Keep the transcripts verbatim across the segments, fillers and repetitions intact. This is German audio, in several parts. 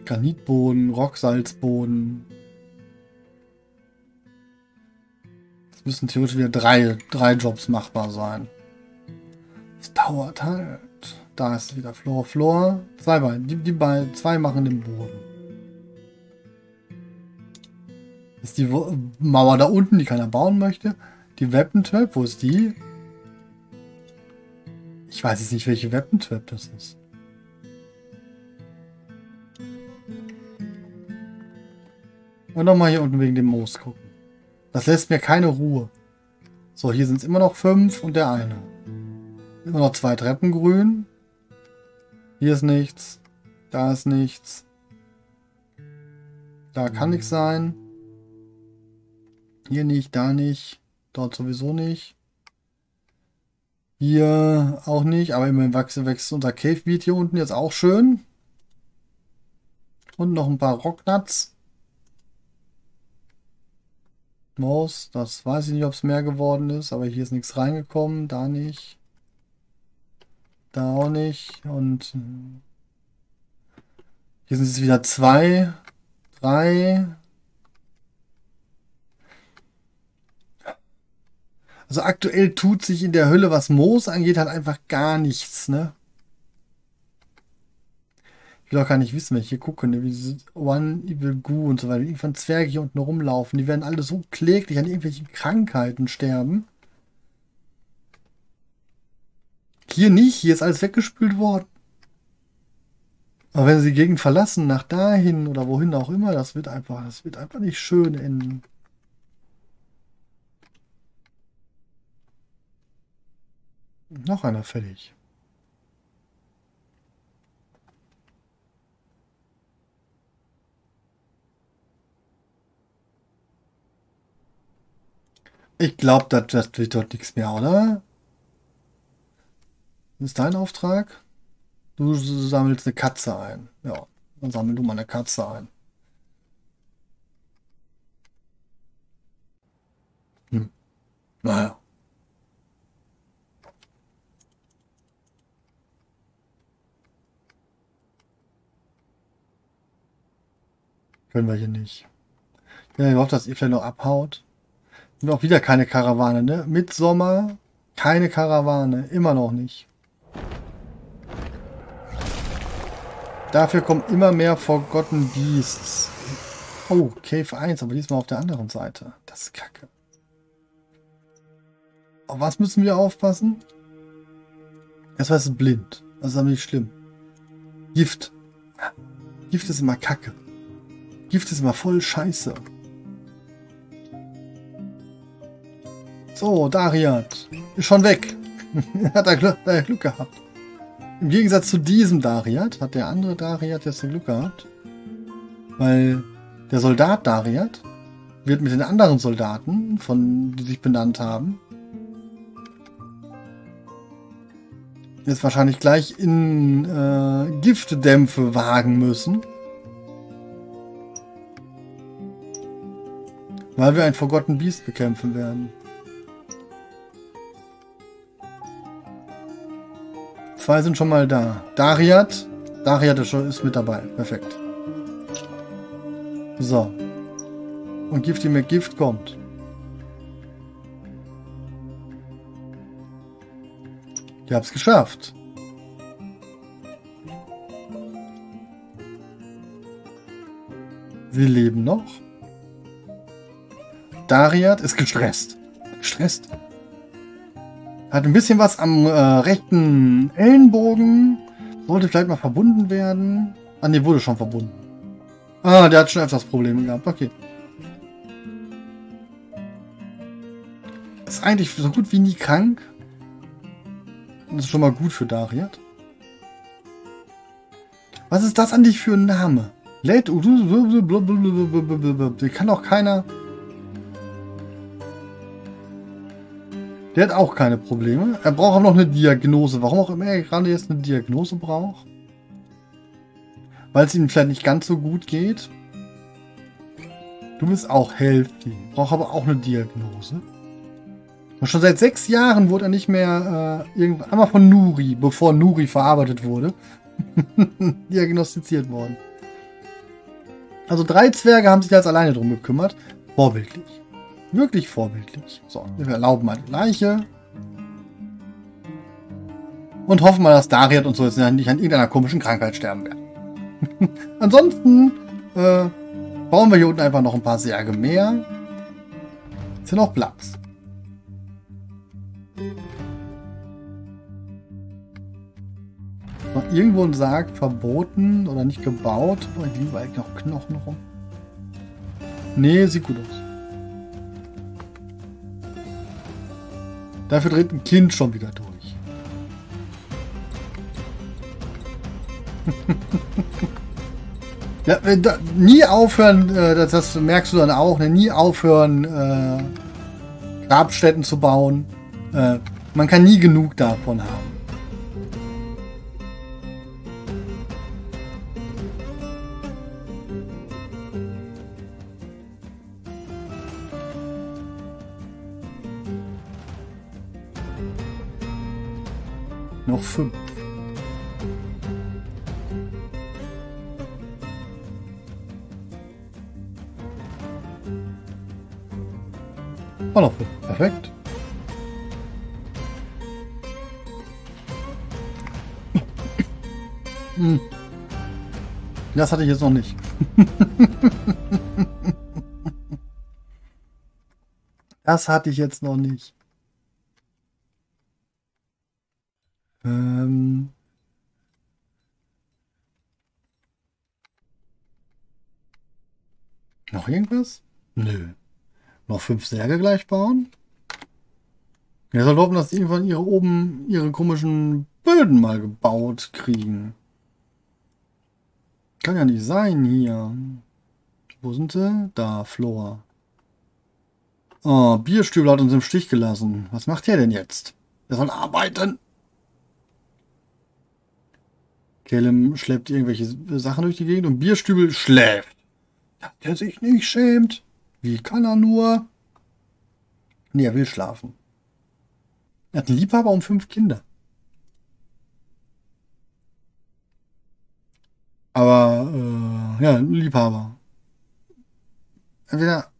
Granitboden, Rocksalzboden. Es müssen theoretisch wieder drei, drei Jobs machbar sein. Es dauert halt. Da ist wieder Flora, Flora. Zwei Beine. Die, die beiden, zwei machen den Boden. Das ist die Mauer da unten, die keiner bauen möchte. Die Weapon Trap, wo ist die? Ich weiß jetzt nicht, welche Weapon Trap das ist. Und nochmal hier unten wegen dem Moos gucken. Das lässt mir keine Ruhe. So, hier sind es immer noch fünf und der eine. Immer noch zwei Treppen grün. Hier ist nichts. Da ist nichts. Da kann nichts sein. Hier nicht, da nicht. Dort sowieso nicht. Hier auch nicht. Aber immerhin wächst, wächst unser Cave Beat hier unten jetzt auch schön. Und noch ein paar Rocknuts. Moos, das weiß ich nicht, ob es mehr geworden ist. Aber hier ist nichts reingekommen. Da nicht. Da auch nicht. Und hier sind es wieder zwei, drei. Also aktuell tut sich in der Hölle, was Moos angeht, halt einfach gar nichts, ne? Ich will auch gar nicht wissen, wenn ich hier gucke, ne? Wie diese One Evil Goo und so weiter. Irgendwann Zwerge hier unten rumlaufen. Die werden alle so kläglich an irgendwelchen Krankheiten sterben. Hier nicht, hier ist alles weggespült worden. Aber wenn sie die Gegend verlassen, nach dahin oder wohin auch immer, das wird einfach, das wird einfach nicht schön enden. Noch einer fertig. Ich glaube, das, das wird dort nichts mehr, oder? Das ist dein Auftrag? Du sammelst eine Katze ein. Ja, dann sammel du mal eine Katze ein. Hm. Naja. Können wir hier nicht. Ja, ich hoffe, dass ihr vielleicht noch abhaut. Und auch wieder keine Karawane, ne? Mitsommer, keine Karawane. Immer noch nicht. Dafür kommen immer mehr Forgotten Beasts. Oh, Cave eins, aber diesmal auf der anderen Seite. Das ist kacke. Auf was müssen wir aufpassen? Erstmal ist es blind. Das ist aber nicht schlimm. Gift. Gift ist immer kacke. Gift ist immer voll scheiße. So, Dariat. Ist schon weg. Hat er Glück, hat er Glück gehabt. Im Gegensatz zu diesem Dariat hat der andere Dariat jetzt Glück gehabt. Weil der Soldat Dariat wird mit den anderen Soldaten, von, die sich benannt haben, jetzt wahrscheinlich gleich in äh, Giftdämpfe wagen müssen. Weil wir ein Forgotten Beast bekämpfen werden. Zwei sind schon mal da. Dariat. Dariat ist, schon, ist mit dabei. Perfekt. So. Und Gifty McGift kommt. Ich hab's geschafft. Sie leben noch. Dariat ist gestresst. Gestresst. Hat ein bisschen was am äh, rechten Ellenbogen. Sollte vielleicht mal verbunden werden. Ah, ne, wurde schon verbunden. Ah, der hat schon öfters Probleme gehabt. Okay. Ist eigentlich so gut wie nie krank. Das ist schon mal gut für Dariat. Was ist das an dich für ein Name? Let Den kann auch keiner. Der hat auch keine Probleme. Er braucht aber noch eine Diagnose. Warum auch immer er gerade jetzt eine Diagnose braucht. Weil es ihm vielleicht nicht ganz so gut geht. Du bist auch healthy. Braucht aber auch eine Diagnose. Und schon seit sechs Jahren wurde er nicht mehr äh, irgendwann einmal von Nuri, bevor Nuri verarbeitet wurde, diagnostiziert worden. Also drei Zwerge haben sich jetzt alleine drum gekümmert. Vorbildlich. Wirklich vorbildlich. So, wir erlauben mal die Leiche. Und hoffen mal, dass Dariat und so jetzt nicht an irgendeiner komischen Krankheit sterben werden. Ansonsten äh, bauen wir hier unten einfach noch ein paar Särge mehr. Ist hier noch Platz. Noch irgendwo ein Sarg verboten oder nicht gebaut. Oh, ich liebe eigentlich noch Knochen rum. Nee, sieht gut aus. Dafür dreht ein Kind schon wieder durch. Ja, da, nie aufhören, äh, das, das merkst du dann auch, ne? Nie aufhören, äh, Grabstätten zu bauen. Äh, man kann nie genug davon haben. Noch fünf. Oh, noch fünf. Perfekt. Hm. Das hatte ich jetzt noch nicht. Das hatte ich jetzt noch nicht. Ähm. Noch irgendwas? Nö. Noch fünf Särge gleich bauen? Wir sollten hoffen, dass die irgendwann ihre oben ihre komischen Böden mal gebaut kriegen. Kann ja nicht sein hier. Wo sind sie? Da, Flora. Oh, Bierstübel hat uns im Stich gelassen. Was macht der denn jetzt? Der soll arbeiten. Kellem schleppt irgendwelche Sachen durch die Gegend und Bierstübel schläft. Dass der sich nicht schämt. Wie kann er nur? Nee, er will schlafen. Er hat einen Liebhaber und fünf Kinder. Aber, äh, ja, ein Liebhaber. Entweder.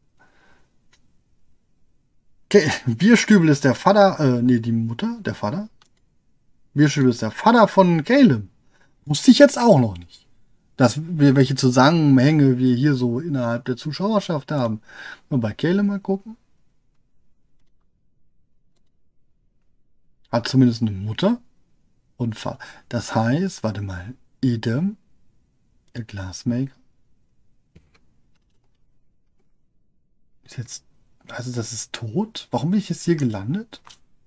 Okay, Bierstübel ist der Vater, äh, nee, die Mutter, der Vater. Bierstübel ist der Vater von Caleb. Wusste ich jetzt auch noch nicht. Dass wir welche Zusammenhänge wir hier so innerhalb der Zuschauerschaft haben. Mal bei Caleb mal gucken. Hat zumindest eine Mutter und Vater. Das heißt, warte mal, Edem, der Glassmaker. Ist jetzt, also das ist tot? Warum bin ich jetzt hier gelandet?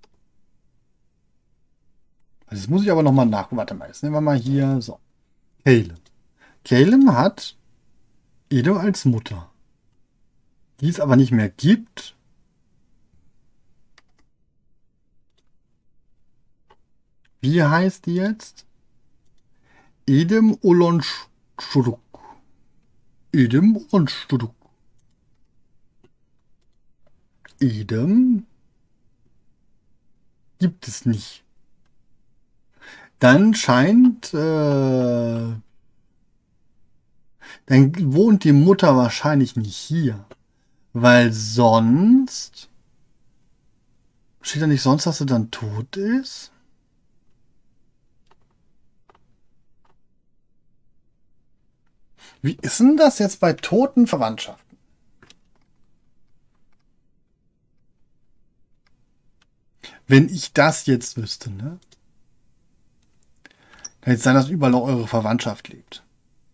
Also das muss ich aber nochmal nach. Warte mal, jetzt nehmen wir mal hier so. Caleb. Caleb hat Edo als Mutter. Die es aber nicht mehr gibt. Wie heißt die jetzt? Edem Olonstuduk. Edem Olonstuduk. Edem gibt es nicht. Dann scheint, äh, dann wohnt die Mutter wahrscheinlich nicht hier. Weil sonst, steht da nicht sonst, dass sie dann tot ist? Wie ist denn das jetzt bei toten Verwandtschaften? Wenn ich das jetzt wüsste, ne? Kann jetzt sein, dass überall noch eure Verwandtschaft lebt.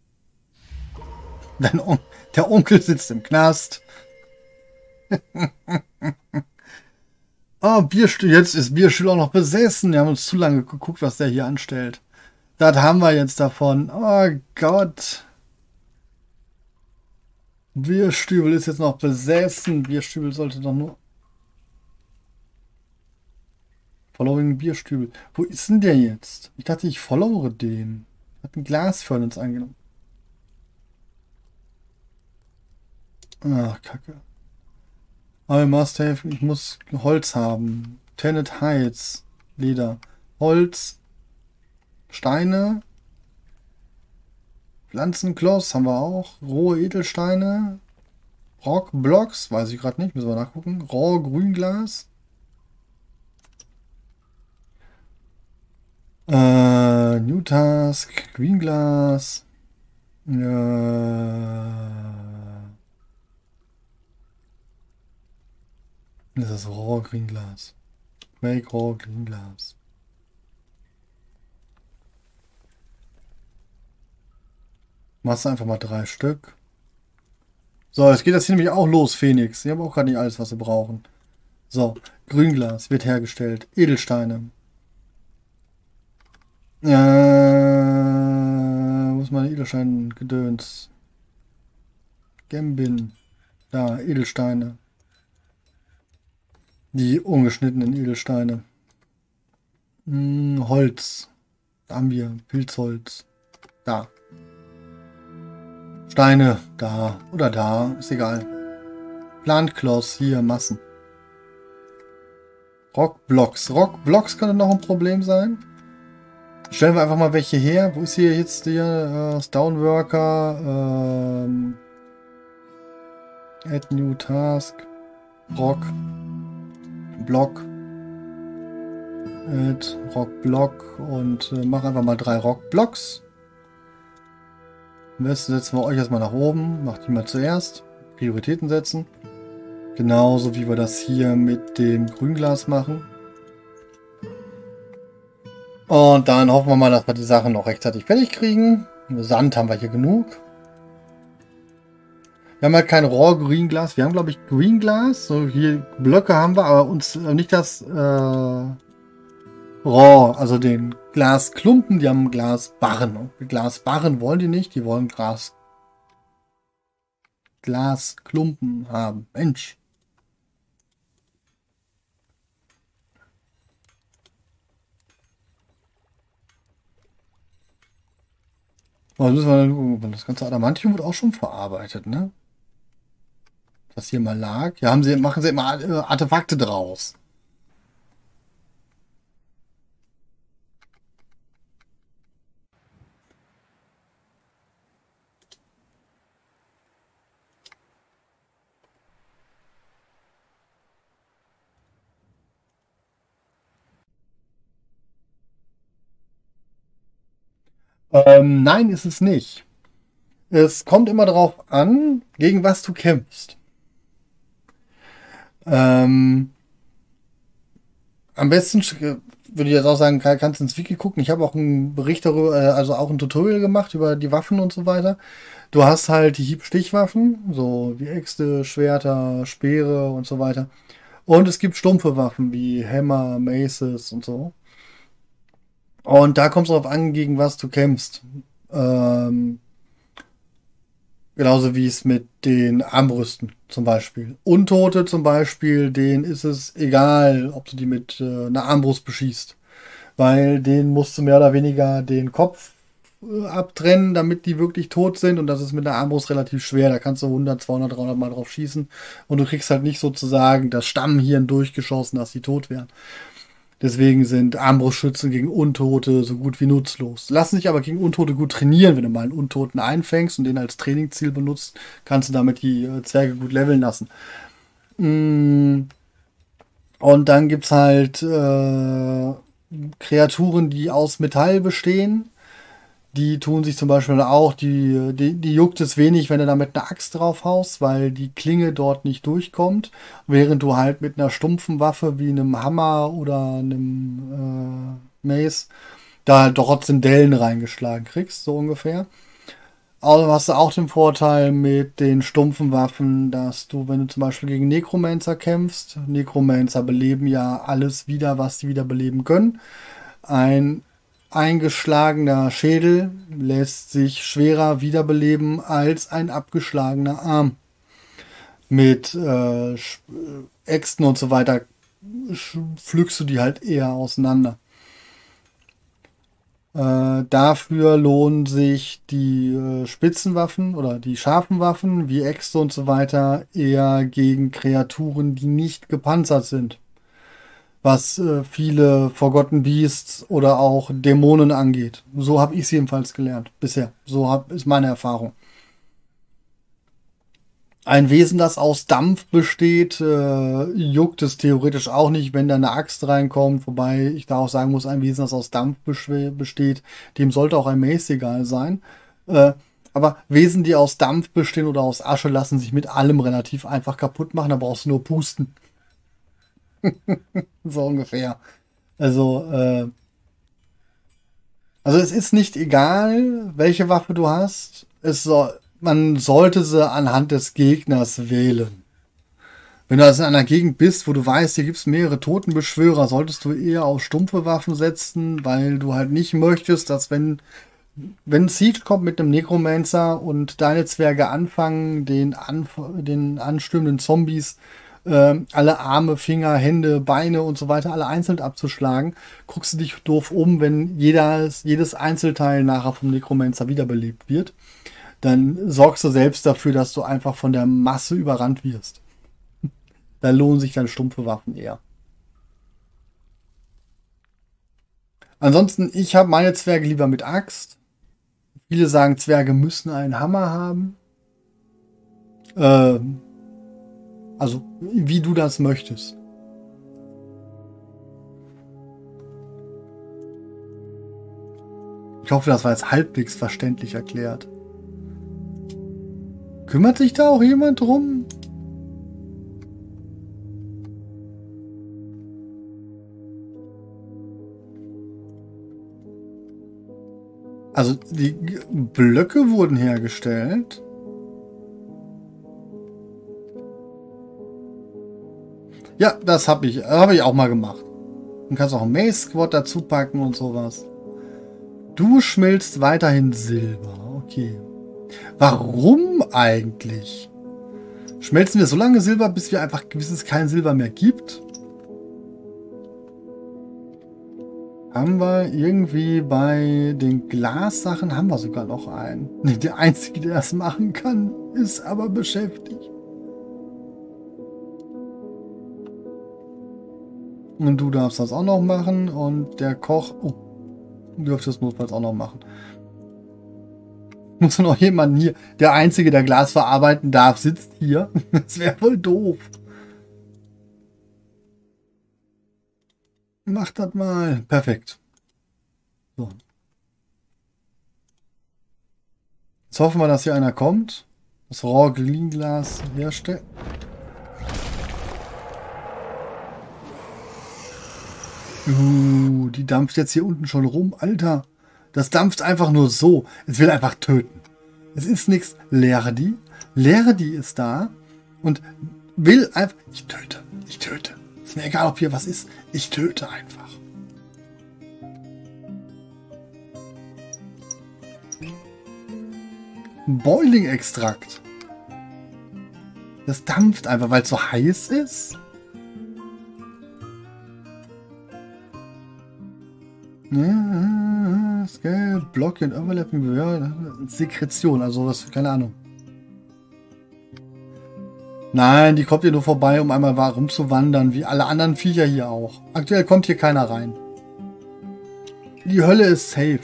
Dein On der Onkel sitzt im Knast. Oh, Bierstuhl. Jetzt ist Bierstuhl auch noch besessen. Wir haben uns zu lange geguckt, was der hier anstellt. Das haben wir jetzt davon. Oh Gott. Bierstübel ist jetzt noch besessen. Bierstübel sollte doch nur... Following Bierstübel. Wo ist denn der jetzt? Ich dachte, ich followere den. Hat ein Glas für uns angenommen. Ach, Kacke. I must have... Ich muss Holz haben. Tenet Heights. Leder. Holz. Steine. Pflanzenkloss haben wir auch. Rohe Edelsteine. Rockblocks, weiß ich gerade nicht, müssen wir nachgucken. Roh Grünglas. Äh, New Task, Greenglas. Äh, das ist Roh Greenglas. Make Roh Greenglas. Machst du einfach mal drei Stück. So, jetzt geht das hier nämlich auch los, Phoenix. Sie haben auch gerade nicht alles, was sie brauchen. So, Grünglas wird hergestellt. Edelsteine. Äh, wo ist meine Edelstein-Gedöns? Gembin. Da, Edelsteine. Die ungeschnittenen Edelsteine. Hm, Holz. Da haben wir Pilzholz. Da. Steine. Da. Oder da. Ist egal. Plantkloss. Hier. Massen. Rockblocks. Rockblocks könnte noch ein Problem sein. Stellen wir einfach mal welche her. Wo ist hier jetzt der äh, Stoneworker? Ähm, Add New Task. Rock. Block. Add Rock Block. Und äh, mach einfach mal drei Rockblocks. Am besten setzen wir euch erstmal nach oben. Macht die mal zuerst. Prioritäten setzen. Genauso wie wir das hier mit dem Grünglas machen. Und dann hoffen wir mal, dass wir die Sachen noch rechtzeitig fertig kriegen. Sand haben wir hier genug. Wir haben halt kein Raw Greenglas. Wir haben, glaube ich, Greenglas. So, hier Blöcke haben wir, aber uns äh, nicht das äh, Raw, also den Glasklumpen. Die haben Glasbarren. Glasbarren wollen die nicht. Die wollen Glas Glasklumpen haben. Mensch. Oh, müssen wir dann gucken. Das ganze Adamantium wird auch schon verarbeitet, ne? Das hier mal lag. Ja, haben sie, machen sie immer äh, Artefakte draus. Ähm, nein, ist es nicht. Es kommt immer darauf an, gegen was du kämpfst. Ähm, am besten äh, würde ich jetzt auch sagen, kann- kannst du ins Wiki gucken. Ich habe auch einen Bericht darüber, äh, also auch ein Tutorial gemacht über die Waffen und so weiter. Du hast halt die Hieb-Stichwaffen, so wie Äxte, Schwerter, Speere und so weiter. Und es gibt stumpfe Waffen wie Hämmer, Maces und so. Und da kommt es darauf an, gegen was du kämpfst. Ähm, Genauso wie es mit den Armbrüsten zum Beispiel. Untote zum Beispiel, denen ist es egal, ob du die mit äh, einer Armbrust beschießt. Weil denen musst du mehr oder weniger den Kopf äh, abtrennen, damit die wirklich tot sind. Und das ist mit einer Armbrust relativ schwer. Da kannst du hundert, zweihundert, dreihundert Mal drauf schießen. Und du kriegst halt nicht sozusagen das Stammhirn durchgeschossen, dass die tot wären. Deswegen sind Armbrustschützen gegen Untote so gut wie nutzlos. Lassen sich aber gegen Untote gut trainieren. Wenn du mal einen Untoten einfängst und den als Trainingsziel benutzt, kannst du damit die äh, Zwerge gut leveln lassen. Mm, Und dann gibt es halt äh, Kreaturen, die aus Metall bestehen. Die tun sich zum Beispiel auch, die, die, die juckt es wenig, wenn du da mit einer Axt drauf haust, weil die Klinge dort nicht durchkommt. Während du halt mit einer stumpfen Waffe wie einem Hammer oder einem äh, Mace da halt trotzdem Dellen reingeschlagen kriegst, so ungefähr. Außerdem hast du auch den Vorteil mit den stumpfen Waffen, dass du, wenn du zum Beispiel gegen Necromancer kämpfst, Necromancer beleben ja alles wieder, was sie wieder beleben können. Ein eingeschlagener Schädel lässt sich schwerer wiederbeleben als ein abgeschlagener Arm. Mit äh, Äxten und so weiter pflückst du die halt eher auseinander. Äh, dafür lohnen sich die äh, Spitzenwaffen oder die scharfen Waffen wie Äxte und so weiter eher gegen Kreaturen, die nicht gepanzert sind. was äh, viele Forgotten Beasts oder auch Dämonen angeht. So habe ich es jedenfalls gelernt bisher. So hab, ist meine Erfahrung. Ein Wesen, das aus Dampf besteht, äh, juckt es theoretisch auch nicht, wenn da eine Axt reinkommt. Wobei ich da auch sagen muss, ein Wesen, das aus Dampf besteht, dem sollte auch ein Mace egal sein. Äh, aber Wesen, die aus Dampf bestehen oder aus Asche, lassen sich mit allem relativ einfach kaputt machen. Da brauchst du nur pusten. So ungefähr. Also, äh, also es ist nicht egal, welche Waffe du hast. Es soll, man sollte sie anhand des Gegners wählen. Wenn du also in einer Gegend bist, wo du weißt, hier gibt es mehrere Totenbeschwörer, solltest du eher auf stumpfe Waffen setzen, weil du halt nicht möchtest, dass wenn, wenn Siege kommt mit einem Necromancer und deine Zwerge anfangen, den, Anf den anstürmenden Zombies äh, alle Arme, Finger, Hände, Beine und so weiter alle einzeln abzuschlagen, guckst du dich doof um, wenn jeder, jedes Einzelteil nachher vom Necromancer wiederbelebt wird. Dann sorgst du selbst dafür, dass du einfach von der Masse überrannt wirst. Da lohnen sich dann stumpfe Waffen eher. Ansonsten, ich habe meine Zwerge lieber mit Axt. Viele sagen, Zwerge müssen einen Hammer haben. Äh, also, wie du das möchtest. Ich hoffe, das war jetzt halbwegs verständlich erklärt. Kümmert sich da auch jemand drum? Also die Blöcke wurden hergestellt. Ja, das habe ich, habe ich auch mal gemacht. Du kannst auch ein Mace Squad dazu packen und sowas. Du schmilzt weiterhin Silber. Okay. Warum eigentlich? Schmelzen wir so lange Silber, bis wir einfach, bis es kein Silber mehr gibt? Haben wir irgendwie bei den Glassachen, haben wir sogar noch einen. Nee, der Einzige, der das machen kann, ist aber beschäftigt. Und du darfst das auch noch machen und der Koch, oh, du dürftest das notfalls auch noch machen. Muss noch jemand hier, der Einzige, der Glas verarbeiten darf, sitzt hier. Das wäre voll doof. Mach das mal. Perfekt. So. Jetzt hoffen wir, dass hier einer kommt. Das Raw Green Glas herstellt. Uh, die dampft jetzt hier unten schon rum. Alter, das dampft einfach nur so. Es will einfach töten. Es ist nichts. Leere die. Leere die ist da und will einfach... Ich töte. Ich töte. Ist mir egal, ob hier was ist. Ich töte einfach. Boiling-Extrakt. Das dampft einfach, weil es so heiß ist. Ja, Scale, Block und Overlapping, ja, Sekretion, also was, keine Ahnung. Nein, die kommt hier nur vorbei, um einmal rumzuwandern, wie alle anderen Viecher hier auch. Aktuell kommt hier keiner rein. Die Hölle ist safe.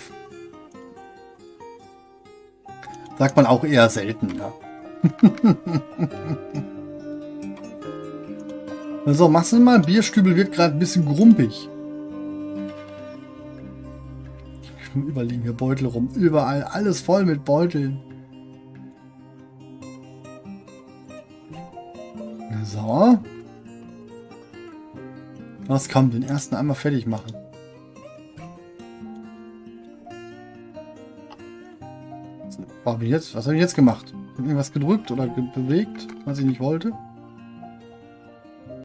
Sagt man auch eher selten, ja. So, machst du mal, Bierstübel wird gerade ein bisschen grumpig. Überall liegen hier Beutel rum. Überall. Alles voll mit Beuteln. So. Was kommt? Den ersten einmal fertig machen. Was habe ich jetzt, was habe ich jetzt gemacht? Hab ich irgendwas gedrückt oder ge bewegt, was ich nicht wollte?